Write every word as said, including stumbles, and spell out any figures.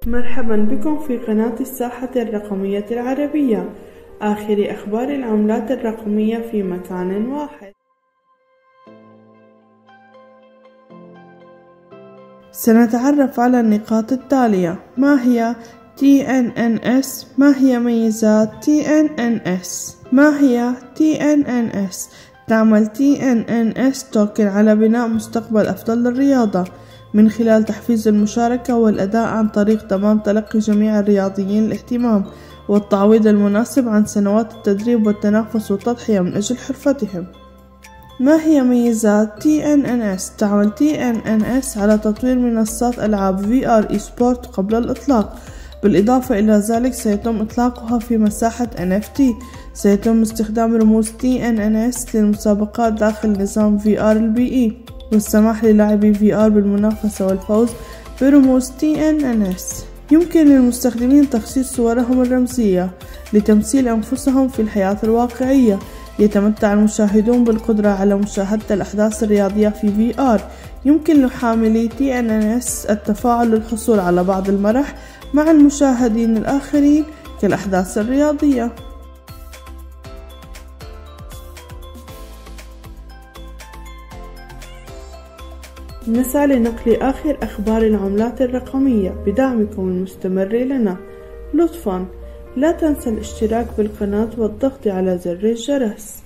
مرحبا بكم في قناة الساحة الرقمية العربية، آخر أخبار العملات الرقمية في مكان واحد. سنتعرف على النقاط التالية: ما هي تي إن إن إس؟ ما هي ميزات تي إن إن إس؟ ما هي تي إن إن إس؟ تعمل تي إن إن إس توكن على بناء مستقبل أفضل للرياضة من خلال تحفيز المشاركة والأداء عن طريق ضمان تلقي جميع الرياضيين الاهتمام والتعويض المناسب عن سنوات التدريب والتنافس والتضحية من أجل حرفتهم. ما هي ميزات تي إن إن إس؟ تعمل تي إن إن إس على تطوير منصات ألعاب في آر إي سبورت قبل الإطلاق، بالإضافة إلى ذلك سيتم إطلاقها في مساحة إن إف تي. سيتم استخدام رموز تي إن إن إس للمسابقات داخل نظام في آر البي إي، والسماح للاعبي في آر بالمنافسة والفوز برموز تي إن إن إس. يمكن للمستخدمين تخصيص صورهم الرمزية لتمثيل أنفسهم في الحياة الواقعية. يتمتع المشاهدون بالقدرة على مشاهدة الأحداث الرياضية في في آر. يمكن لحاملي تي إن إن إس التفاعل للحصول على بعض المرح مع المشاهدين الآخرين كالأحداث الرياضية. نسعى لنقل آخر أخبار العملات الرقمية بدعمكم المستمر لنا. لطفاً لا تنسى الاشتراك بالقناة والضغط على زر الجرس.